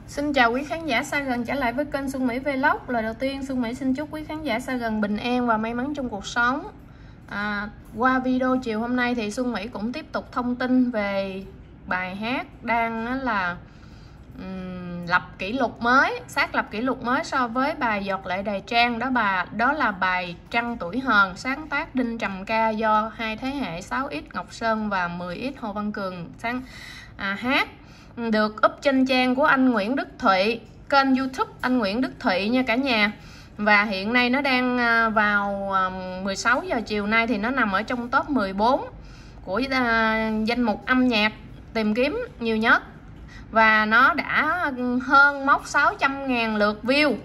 Xin chào quý khán giả xa gần trở lại với kênh Xuân Mỹ Vlog. Lời đầu tiên Xuân Mỹ xin chúc quý khán giả xa gần bình an và may mắn trong cuộc sống. Qua video chiều hôm nay thì Xuân Mỹ cũng tiếp tục thông tin về bài hát đang là lập kỷ lục mới, xác lập kỷ lục mới so với bài Giọt Lệ Đầy Trang. Đó là bài Trăng Tuổi Hờn, sáng tác Đinh Trầm Ca do hai thế hệ 6X Ngọc Sơn và 10X Hồ Văn Cường hát. Được up trên trang của anh Nguyễn Đức Thụy, kênh YouTube anh Nguyễn Đức Thụy nha cả nhà. Và hiện nay nó đang vào 16 giờ chiều nay thì nó nằm ở trong top 14 của danh mục âm nhạc tìm kiếm nhiều nhất. Và nó đã hơn mốc 600.000 lượt view.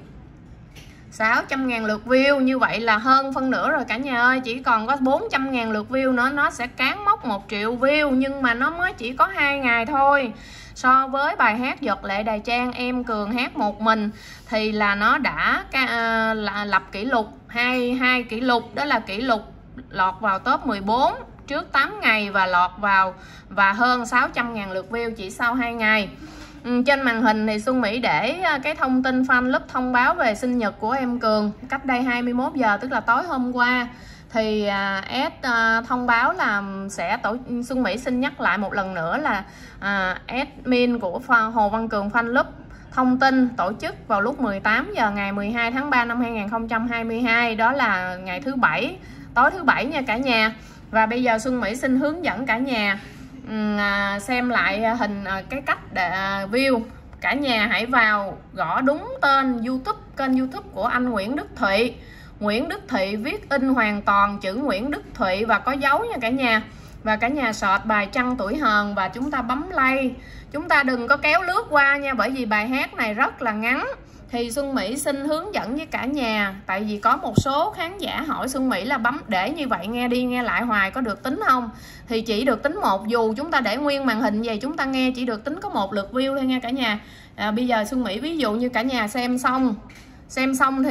600.000 lượt view, như vậy là hơn phân nửa rồi cả nhà ơi. Chỉ còn có 400.000 lượt view nữa nó sẽ cán mốc 1 triệu view. Nhưng mà nó mới chỉ có 2 ngày thôi. So với bài hát Giọt Lệ Đầy Trang em Cường hát một mình thì là nó đã lập kỷ lục hai kỷ lục. Đó là kỷ lục lọt vào top 14 trước 8 ngày và lọt vào và hơn 600.000 lượt view chỉ sau 2 ngày. Trên màn hình thì Xuân Mỹ để cái thông tin fan club thông báo về sinh nhật của em Cường cách đây 21 giờ, tức là tối hôm qua. Thì thông báo là Xuân Mỹ xin nhắc lại một lần nữa là admin của Hồ Văn Cường fan club thông tin tổ chức vào lúc 18 giờ ngày 12 tháng 3 năm 2022, đó là ngày thứ Bảy, tối thứ Bảy nha cả nhà. Và bây giờ Xuân Mỹ xin hướng dẫn cả nhà xem lại cái cách để view. Cả nhà hãy vào gõ đúng tên YouTube, kênh YouTube của anh Nguyễn Đức Thụy. Nguyễn Đức Thụy viết in hoàn toàn chữ Nguyễn Đức Thụy và có dấu nha cả nhà. Và cả nhà search bài Trăng Tuổi Hờn và chúng ta bấm play. Chúng ta đừng có kéo lướt qua nha, bởi vì bài hát này rất là ngắn. Thì Xuân Mỹ xin hướng dẫn với cả nhà. Tại vì có một số khán giả hỏi Xuân Mỹ là bấm để như vậy nghe đi nghe lại hoài có được tính không? Thì chỉ được tính một, dù chúng ta để nguyên màn hình vậy chúng ta nghe chỉ được tính có 1 lượt view thôi nha cả nhà. Bây giờ Xuân Mỹ ví dụ như cả nhà xem xong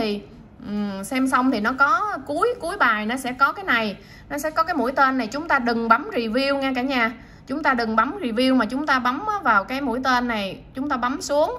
thì nó có cuối bài nó sẽ có cái này, nó sẽ có cái mũi tên này. Chúng ta đừng bấm review nha cả nhà. Chúng ta đừng bấm review mà chúng ta bấm vào cái mũi tên này, chúng ta bấm xuống.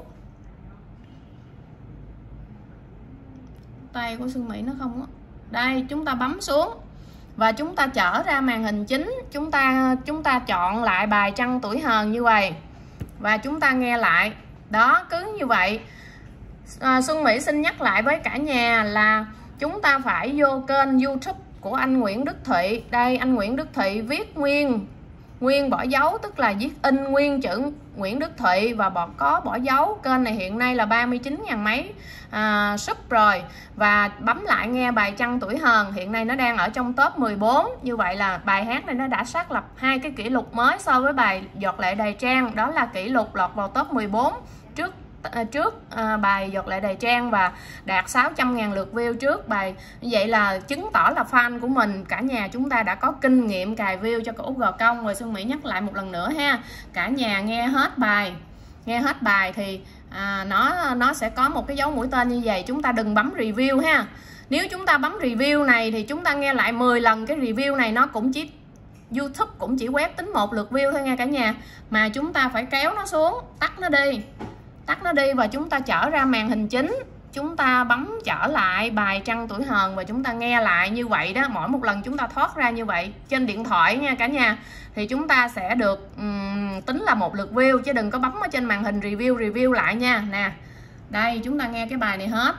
Tay của Xuân Mỹ nó không á. Đây, chúng ta bấm xuống và chúng ta trở ra màn hình chính. Chúng ta chọn lại bài Trăng Tuổi Hờn như vậy và chúng ta nghe lại. Đó, cứ như vậy. Xuân Mỹ xin nhắc lại với cả nhà là chúng ta phải vô kênh YouTube của anh Nguyễn Đức Thụy. Đây, anh Nguyễn Đức Thụy viết nguyên bỏ dấu, tức là viết in nguyên chữ Nguyễn Đức Thụy và có bỏ dấu. Kênh này hiện nay là 39.000 mấy sub rồi. Và bấm lại nghe bài Trăng Tuổi Hờn, hiện nay nó đang ở trong top 14. Như vậy là bài hát này nó đã xác lập 2 cái kỷ lục mới so với bài Giọt Lệ Đầy Trang. Đó là kỷ lục lọt vào top 14 trước bài Giọt Lệ Đầy Trang và đạt 600.000 lượt view trước bài. Vậy là chứng tỏ là fan của mình, cả nhà chúng ta đã có kinh nghiệm cài view cho cổ Gò Công rồi. Xuân Mỹ nhắc lại một lần nữa ha, cả nhà nghe hết bài thì nó sẽ có một cái dấu mũi tên như vậy. Chúng ta đừng bấm review ha. Nếu chúng ta bấm review này thì chúng ta nghe lại 10 lần cái review này, nó cũng chỉ YouTube cũng chỉ quét tính 1 lượt view thôi nha cả nhà. Mà chúng ta phải kéo nó xuống, tắt nó đi và chúng ta trở ra màn hình chính. Chúng ta bấm trở lại bài Trăng Tuổi Hờn và chúng ta nghe lại như vậy đó. Mỗi một lần chúng ta thoát ra như vậy trên điện thoại nha cả nhà, thì chúng ta sẽ được tính là 1 lượt view, chứ đừng có bấm ở trên màn hình review lại nha. Nè, đây chúng ta nghe cái bài này hết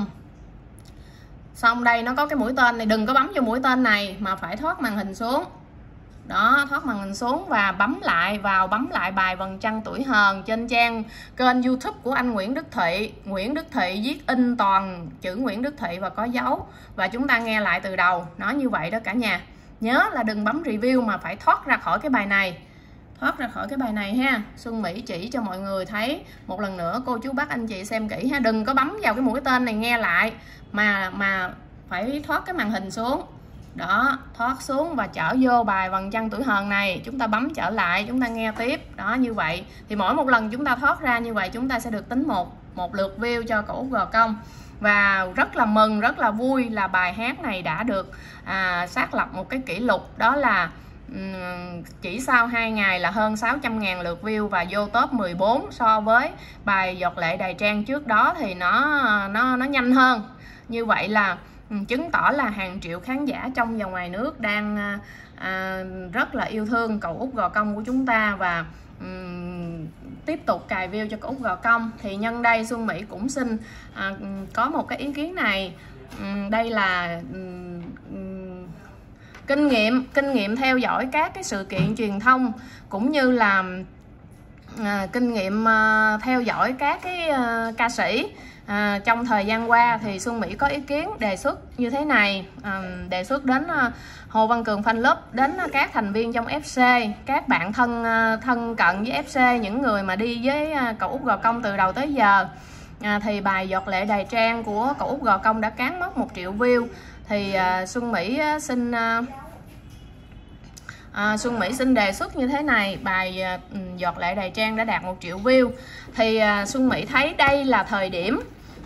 xong đây nó có cái mũi tên này, đừng có bấm vô mũi tên này mà phải thoát màn hình xuống. Đó, thoát màn hình xuống và bấm lại bài Vầng Trăng Tuổi Hờn trên trang kênh YouTube của anh Nguyễn Đức Thụy. Nguyễn Đức Thụy viết in toàn chữ Nguyễn Đức Thụy và có dấu. Và chúng ta nghe lại từ đầu. Nó như vậy đó cả nhà. Nhớ là đừng bấm review mà phải thoát ra khỏi cái bài này. Ha. Xuân Mỹ chỉ cho mọi người thấy một lần nữa, cô chú bác anh chị xem kỹ ha. Đừng có bấm vào cái mũi tên này nghe lại mà phải thoát cái màn hình xuống. Đó, thoát xuống và trở vô bài Vầng Trăng Tuổi Hờn này. Chúng ta bấm trở lại, chúng ta nghe tiếp. Đó, như vậy thì mỗi một lần chúng ta thoát ra như vậy chúng ta sẽ được tính một lượt view cho cổ Gò Công. Và rất là mừng, rất là vui là bài hát này đã được xác lập một cái kỷ lục. Đó là chỉ sau 2 ngày là hơn 600.000 lượt view và vô top 14. So với bài Giọt Lệ Đài Trang trước đó thì nó nhanh hơn. Như vậy là chứng tỏ là hàng triệu khán giả trong và ngoài nước đang rất là yêu thương cậu Út Gò Công của chúng ta và tiếp tục cài view cho cậu Út Gò Công. Thì nhân đây Xuân Mỹ cũng xin có một cái ý kiến này. Đây là kinh nghiệm theo dõi các cái sự kiện truyền thông cũng như là kinh nghiệm theo dõi các cái ca sĩ trong thời gian qua. Thì Xuân Mỹ có ý kiến đề xuất như thế này, đề xuất đến Hồ Văn Cường Fan Club, đến các thành viên trong FC, các bạn thân cận với FC, những người mà đi với cậu Út Gò Công từ đầu tới giờ. Thì bài Giọt Lệ Đài Trang của cậu Út Gò Công đã cán mốc 1 triệu view. Thì Xuân Mỹ xin đề xuất như thế này, bài Giọt Lệ Đài Trang đã đạt 1 triệu view. Thì Xuân Mỹ thấy đây là thời điểm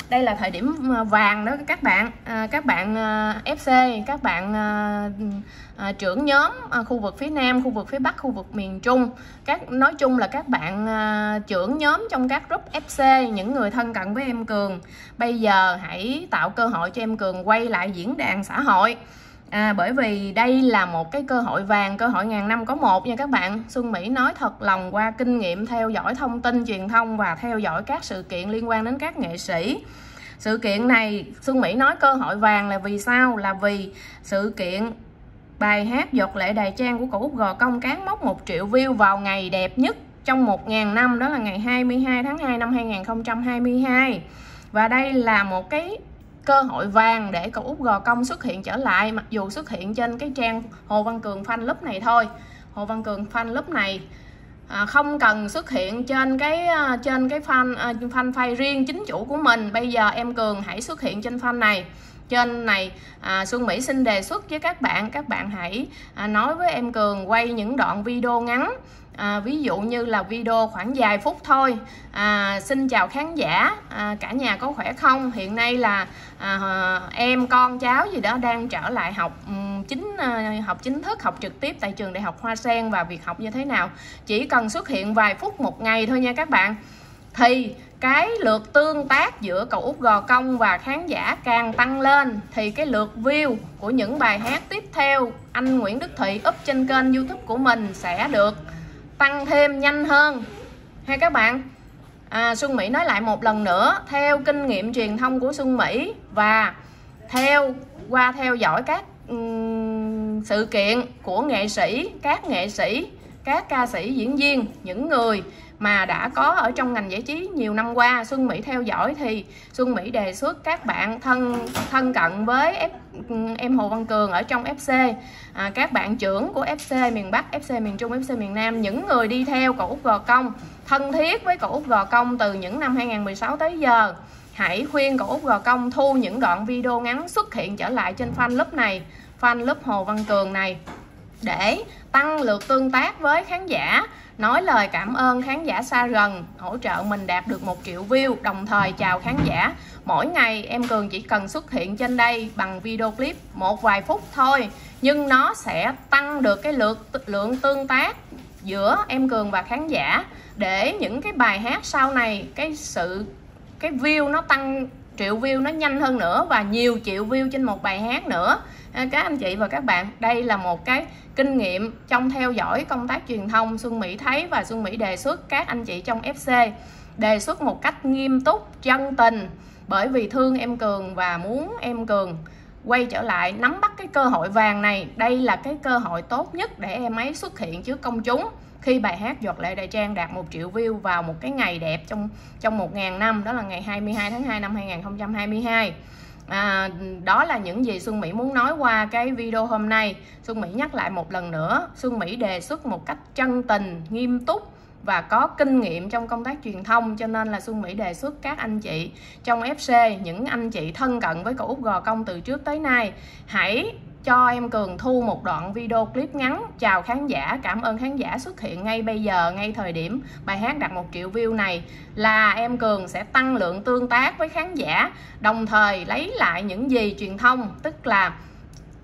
vàng đó các bạn. Các bạn FC, các bạn trưởng nhóm khu vực phía Nam, khu vực phía Bắc, khu vực miền Trung, nói chung là các bạn trưởng nhóm trong các group FC, những người thân cận với em Cường, bây giờ hãy tạo cơ hội cho em Cường quay lại diễn đàn xã hội. Bởi vì đây là một cái cơ hội vàng, cơ hội ngàn năm có một nha các bạn. Xuân Mỹ nói thật lòng qua kinh nghiệm theo dõi thông tin truyền thông và theo dõi các sự kiện liên quan đến các nghệ sĩ. Sự kiện này Xuân Mỹ nói cơ hội vàng là vì sao? Là vì sự kiện bài hát Giọt Lệ Đài Trang của cậu Út Gò Công cán mốc 1 triệu view vào ngày đẹp nhất trong 1000 năm, đó là ngày 22 tháng 2 năm 2022. Và đây là một cái cơ hội vàng để cậu Út Gò Công xuất hiện trở lại, mặc dù xuất hiện trên cái trang Hồ Văn Cường Fan Club này thôi. Hồ Văn Cường Fan Club này không cần xuất hiện trên cái fanpage riêng chính chủ của mình. Bây giờ em Cường hãy xuất hiện trên fan này. Trên này Xuân Mỹ xin đề xuất với các bạn hãy nói với em Cường quay những đoạn video ngắn, ví dụ như là video khoảng vài phút thôi. Xin chào khán giả, cả nhà có khỏe không? Hiện nay là em con cháu gì đó đang trở lại học chính thức, học trực tiếp tại trường Đại học Hoa Sen và việc học như thế nào. Chỉ cần xuất hiện vài phút một ngày thôi nha các bạn. Thì cái lượt tương tác giữa cậu Út Gò Công và khán giả càng tăng lên thì cái lượt view của những bài hát tiếp theo anh Nguyễn Đức Thụy up trên kênh YouTube của mình sẽ được tăng thêm nhanh hơn ha các bạn. Xuân Mỹ nói lại một lần nữa, theo kinh nghiệm truyền thông của Xuân Mỹ và qua theo dõi các sự kiện của nghệ sĩ, các ca sĩ, diễn viên, những người mà đã có ở trong ngành giải trí nhiều năm qua, Xuân Mỹ theo dõi, thì Xuân Mỹ đề xuất các bạn thân cận với em Hồ Văn Cường ở trong FC, các bạn trưởng của FC miền Bắc, FC miền Trung, FC miền Nam, những người đi theo cậu Út Gò Công, thân thiết với cậu Út Gò Công từ những năm 2016 tới giờ, hãy khuyên cậu Út Gò Công thu những đoạn video ngắn xuất hiện trở lại trên fan club này, fan club Hồ Văn Cường này, để tăng lượt tương tác với khán giả, nói lời cảm ơn khán giả xa gần hỗ trợ mình đạt được 1 triệu view, đồng thời chào khán giả. Mỗi ngày em Cường chỉ cần xuất hiện trên đây bằng video clip một vài phút thôi, nhưng nó sẽ tăng được cái lượng tương tác giữa em Cường và khán giả, để những cái bài hát sau này cái view nó tăng, triệu view nó nhanh hơn nữa và nhiều triệu view trên một bài hát nữa. Các anh chị và các bạn, đây là một cái kinh nghiệm trong theo dõi công tác truyền thông Xuân Mỹ thấy, và Xuân Mỹ đề xuất các anh chị trong FC đề xuất một cách nghiêm túc, chân tình, bởi vì thương em Cường và muốn em Cường quay trở lại, nắm bắt cái cơ hội vàng này. Đây là cái cơ hội tốt nhất để em ấy xuất hiện trước công chúng khi bài hát Giọt Lệ Đài Trang đạt 1 triệu view vào một cái ngày đẹp trong 1000 năm, đó là ngày 22 tháng 2 năm 2022. Đó là những gì Xuân Mỹ muốn nói qua cái video hôm nay. Xuân Mỹ nhắc lại một lần nữa, Xuân Mỹ đề xuất một cách chân tình, nghiêm túc và có kinh nghiệm trong công tác truyền thông, cho nên là Xuân Mỹ đề xuất các anh chị trong FC, những anh chị thân cận với cậu Út Gò Công từ trước tới nay, hãy cho em Cường thu một đoạn video clip ngắn chào khán giả, cảm ơn khán giả xuất hiện ngay bây giờ, ngay thời điểm bài hát đạt 1 triệu view này, là em Cường sẽ tăng lượng tương tác với khán giả, đồng thời lấy lại những gì truyền thông, tức là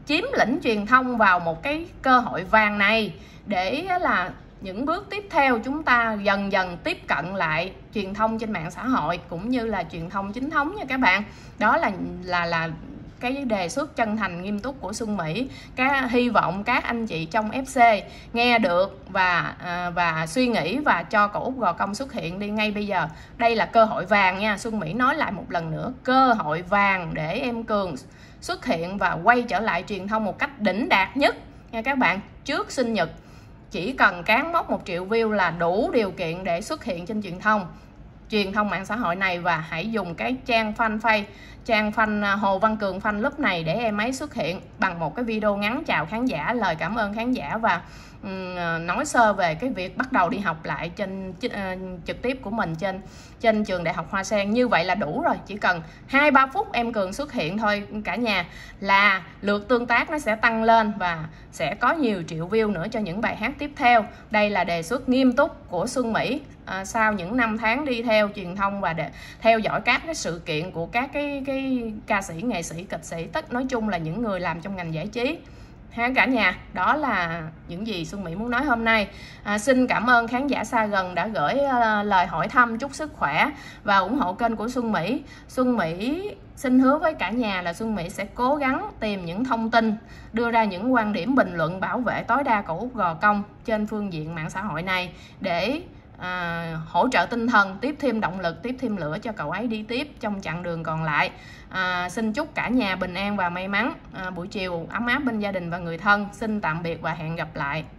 chiếm lĩnh truyền thông vào một cái cơ hội vàng này, để là những bước tiếp theo chúng ta dần dần tiếp cận lại truyền thông trên mạng xã hội cũng như là truyền thông chính thống nha các bạn. Đó là cái đề xuất chân thành nghiêm túc của Xuân Mỹ. Hy vọng các anh chị trong FC nghe được và suy nghĩ và cho cậu Út Gò Công xuất hiện đi ngay bây giờ. Đây là cơ hội vàng nha. Xuân Mỹ nói lại một lần nữa, cơ hội vàng để em Cường xuất hiện và quay trở lại truyền thông một cách đỉnh đạt nhất nha các bạn, trước sinh nhật. Chỉ cần cán mốc 1 triệu view là đủ điều kiện để xuất hiện trên truyền thông mạng xã hội này. Và hãy dùng cái trang fan Hồ Văn Cường fan club này để em ấy xuất hiện bằng một cái video ngắn chào khán giả, lời cảm ơn khán giả và nói sơ về cái việc bắt đầu đi học lại trên trực tiếp của mình trên trường Đại học Hoa Sen. Như vậy là đủ rồi, chỉ cần 2-3 phút em Cường xuất hiện thôi cả nhà là lượt tương tác nó sẽ tăng lên và sẽ có nhiều triệu view nữa cho những bài hát tiếp theo. Đây là đề xuất nghiêm túc của Xuân Mỹ sau những năm tháng đi theo truyền thông và để theo dõi các cái sự kiện của các cái ca sĩ, nghệ sĩ, kịch sĩ, nói chung là những người làm trong ngành giải trí ha cả nhà. Đó là những gì Xuân Mỹ muốn nói hôm nay. Xin cảm ơn khán giả xa gần đã gửi lời hỏi thăm, chúc sức khỏe và ủng hộ kênh của Xuân Mỹ. Xuân Mỹ xin hứa với cả nhà là Xuân Mỹ sẽ cố gắng tìm những thông tin, đưa ra những quan điểm bình luận bảo vệ tối đa cậu Út Gò Công trên phương diện mạng xã hội này để hỗ trợ tinh thần, tiếp thêm động lực, tiếp thêm lửa cho cậu ấy đi tiếp trong chặng đường còn lại. Xin chúc cả nhà bình an và may mắn, buổi chiều ấm áp bên gia đình và người thân. Xin tạm biệt và hẹn gặp lại.